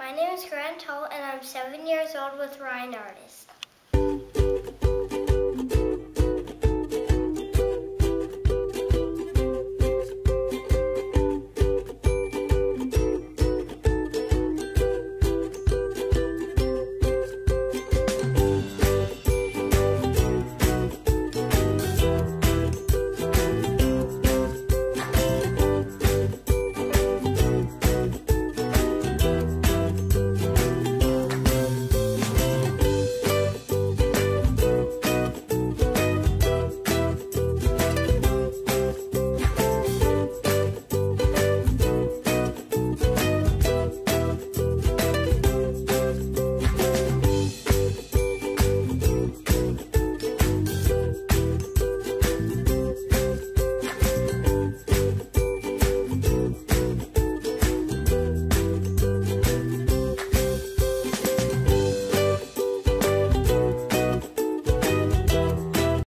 My name is Grant Hull, and I'm 7 years old with Ryan Artist.